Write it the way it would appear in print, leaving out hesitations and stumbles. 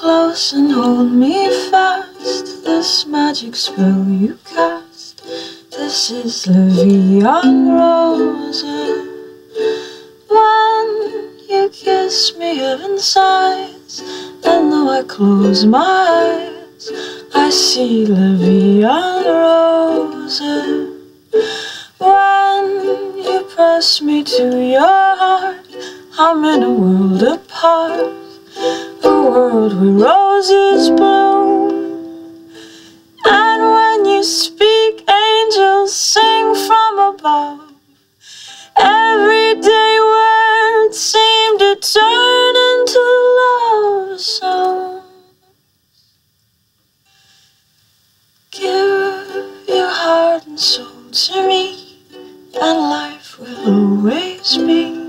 close and hold me fast. This magic spell you cast. This is La Vie en Rose. When you kiss me, heaven sighs, and though I close my eyes, I see La Vie en Rose. When you press me to your heart, I'm in a world apart, a world where roses bloom. And when you speak, angels sing from above. Everyday words seem to turn into love songs. Give your heart and soul to me, and life will always be